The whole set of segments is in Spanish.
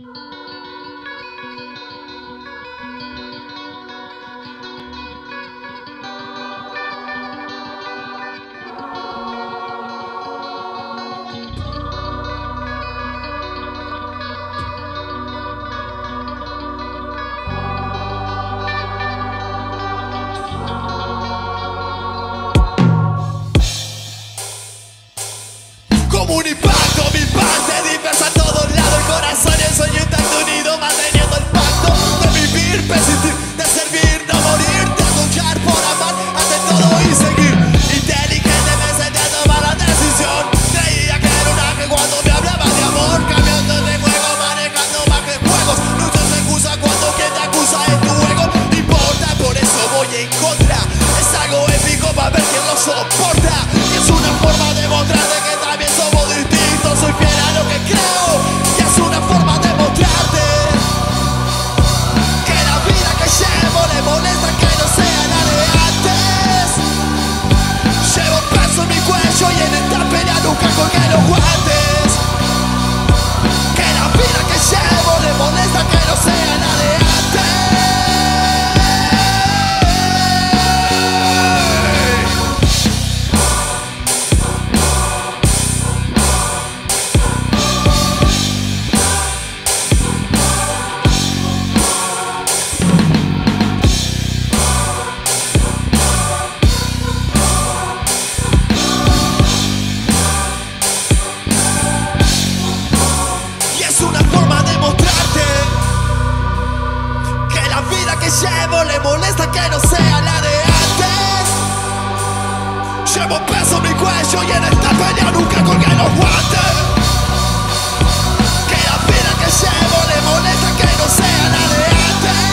Como un impacto, mi paz se dispersa a todos lados. El corazón y el sueño están unidos, manteniendo el pacto de vivir, persistir, de servir, no morir, de luchar por amar, hacer todo y seguir. Inteligentemente de tomar la decisión. Creía que era un ángel cuando me hablaba de amor, cambiando de juego, manejando más que juegos. No se excusa cuando quien te acusa es tu ego. No importa, por eso voy en contra. Es algo épico para ver quién lo soporta. Y es una forma de mostrarte que también somos distintos. Soy fiel a lo que creo y es una forma de mostrarte que la vida que llevo le molesta que no sea la de antes. Llevo un peso en mi cuello y en esta pelea nunca colgué los guantes. Que la vida que llevo le molesta que no sea la de antes. Llevo, le molesta que no sea la de antes. Llevo peso en mi cuello y en esta pelea nunca colgué los guantes. Que la vida que llevo le molesta que no sea la de antes.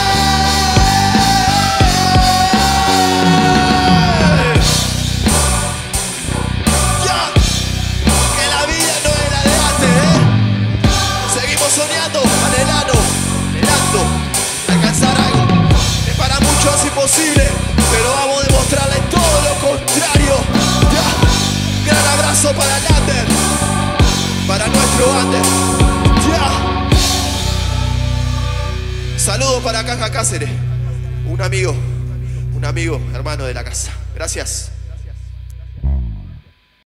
Yeah. Que la vida no es la de antes, Seguimos soñando, anhelando, alcanzar algo. Para muchos es imposible, pero vamos a demostrarle todo lo contrario. Yeah. Gran abrazo para Lander, para nuestro Ander. Yeah. Saludos para Caja Cáceres, un amigo, hermano de la casa. Gracias.